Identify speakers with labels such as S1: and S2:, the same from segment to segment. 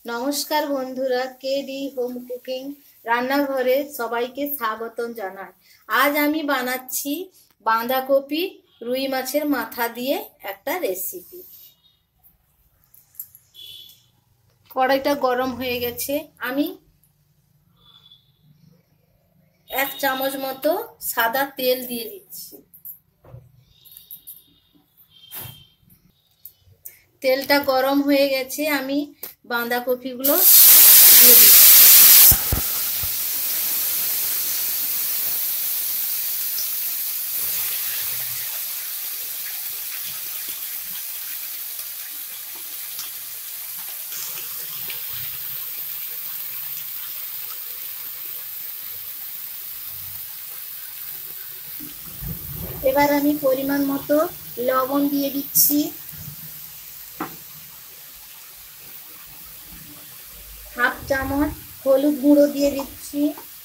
S1: নমস্কার বন্ধুরা, KD home cooking রান্নাঘরে সবাইকে স্বাগতম জানাই। আজ আমি বানাচ্ছি বাঁধাকপি রুই মাছের মাথা দিয়ে একটা রেসিপি। কড়াইটা গরম হয়ে গেছে, আমি 1 চামচ মতো সাদা তেল দিয়ে দিচ্ছি। তেলটা গরম হয়ে গেছে, আমি বাঁধাকপিগুলো দিয়ে দিচ্ছি। এবার আমি পরিমাণ মতো লবণ দিয়ে দিচ্ছি, হাফ চামচ হলুদ গুঁড়ো দিয়ে দিচ্ছি,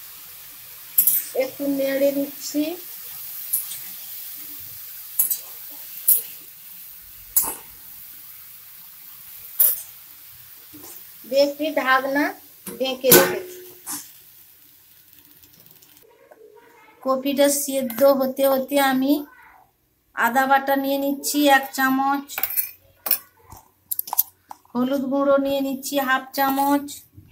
S1: একটু নেড়ে নিচ্ছি। একটি ঢাকনা ঢেকে রেখেছি। কপিটা সিদ্ধ হতে হতে আমি আদা বাটা নিয়ে নিচ্ছি 1 চামচ, হলুদ গুঁড়ো নিয়ে নিচ্ছি হাফ চামচ,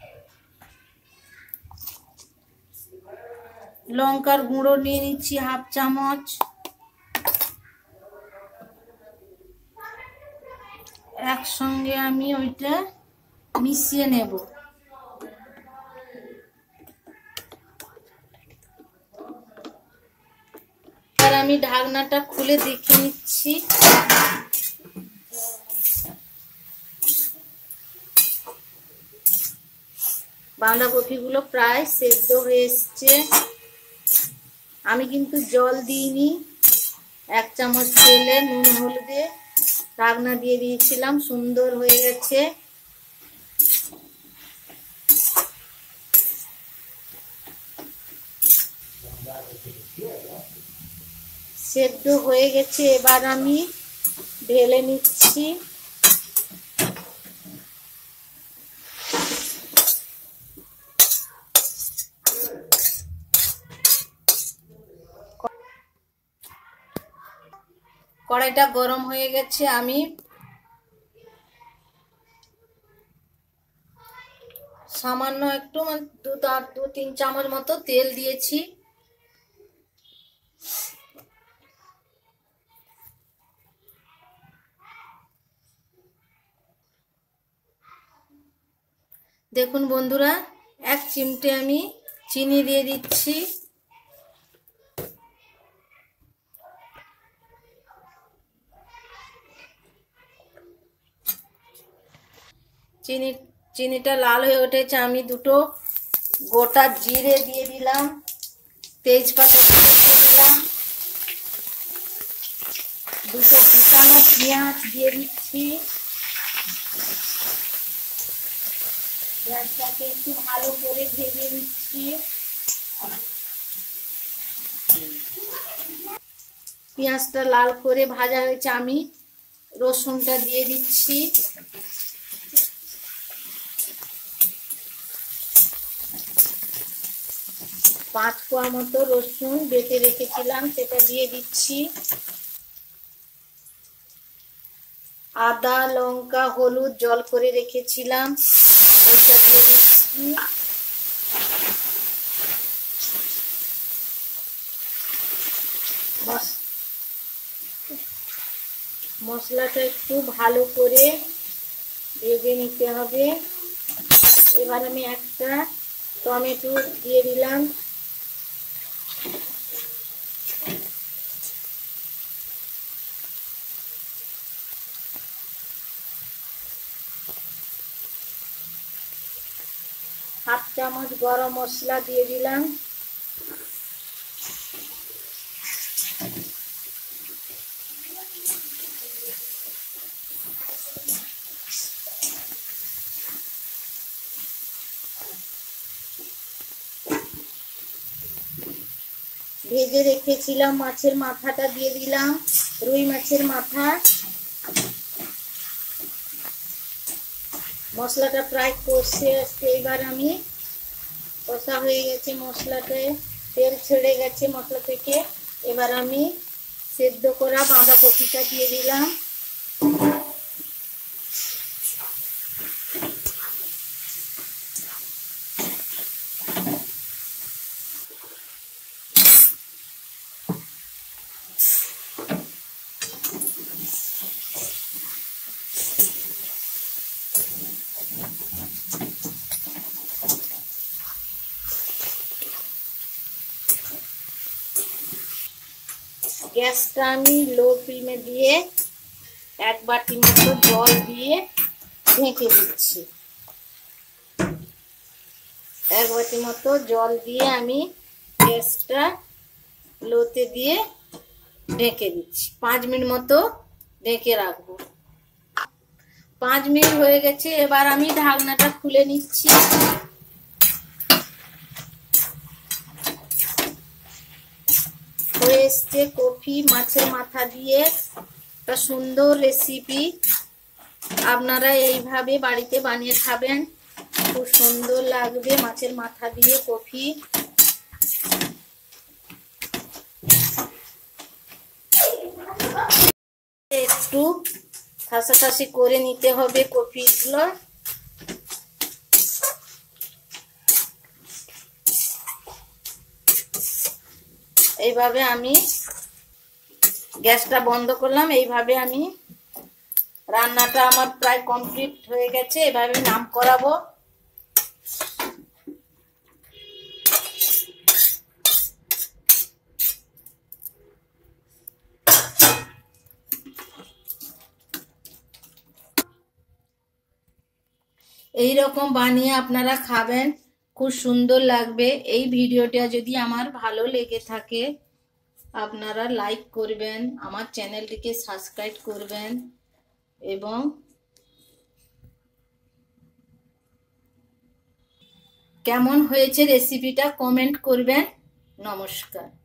S1: লঙ্কার গুঁড়ো নিয়ে নিচ্ছি হাফ চামচ, একসঙ্গে আমি ওইটা মিশিয়ে নেব। আর আমি ঢাকনাটা খুলে দেখে নিচ্ছি। বাঁধাকপিগুলো প্রায় সেদ্ধ হয়ে এসছে। আমি কিন্তু জল দিইনি, 1 চামচ তেলে নুন হলুদে ঢাকনা দিয়ে দিয়েছিলাম, সুন্দর হয়ে গেছে। সেদ্ধ হয়ে গেছে, এবার আমি ঢেলে নিচ্ছি। কড়াইটা গরম হয়ে গেছে, আমি সামান্য একটু 2-3 চামচ মতো তেল দিয়েছি। দেখুন বন্ধুরা, 1 চিমটে আমি চিনি দিয়ে দিচ্ছি। চিনিটা লাল হয়ে উঠেছে, আমি 2টো গোটা জিরে দিয়ে দিলাম, তেজপাতা দিয়ে দিলাম, 2টো কুচানো পেঁয়াজ দিয়ে দিচ্ছি। পেঁয়াজটাকে একটু ভালো করে ভেজে নিচ্ছি। পেঁয়াজটা লাল করে ভাজা হয়েছে, আমি রসুনটা দিয়ে দিচ্ছি। পাঁচ কোয়া মতো রসুন বেটে রেখেছিলাম, সেটা দিয়ে দিচ্ছি। আদা লঙ্কা হলুদ জল করে রেখেছিলাম, ওইটা দিয়ে দিচ্ছি। মশলাটা একটু ভালো করে ভেজে নিতে হবে। এবার আমি একটা টমেটো দিয়ে দিলাম। হাফ চামচ গরম মশলা দিয়ে দিলাম। ভেজে রেখেছিলাম মাছের মাথাটা দিয়ে দিলাম, রুই মাছের মাথা। মশলাটা প্রায় কষে আসছে। এবার আমি কষা হয়ে গেছে, মশলাতে তেল ছেড়ে গেছে মশলা থেকে। এবার আমি সেদ্ধ করা বাঁধাকপিটা দিয়ে দিলাম। গ্যাসটা আমি লো ফ্লেমে দিয়ে 1 বাটি মতো জল দিয়ে ঢেকে দিচ্ছি। 1 বাটি মতো জল দিয়ে আমি গ্যাসটা লোতে দিয়ে ঢেকে দিচ্ছি। 5 মিনিট মতো ঢেকে রাখবো। 5 মিনিট হয়ে গেছে। এবার আমি ঢাকনাটা খুলে নিচ্ছি। হয়ে এসছে কফি মাছের মাথা দিয়ে একটা সুন্দর রেসিপি। আপনারা এইভাবে বাড়িতে বানিয়ে খাবেন, খুব সুন্দর লাগবে মাছের মাথা দিয়ে কফি। একটু ঠাসা করে নিতে হবে কফিগুলো। এইভাবে আমি গ্যাসটা বন্ধ করলাম। এইভাবে আমি রান্নাটা আমার প্রায় কমপ্লিট হয়ে গেছে। এভাবে নাম করাবো। এই রকম বানিয়ে আপনারা খাবেন, খুব সুন্দর লাগবে। এই ভিডিওটা যদি আমার ভালো লেগে থাকে আপনারা লাইক করবেন, আমার চ্যানেলটিকে সাবস্ক্রাইব করবেন এবং কেমন হয়েছে রেসিপিটা কমেন্ট করবেন। নমস্কার।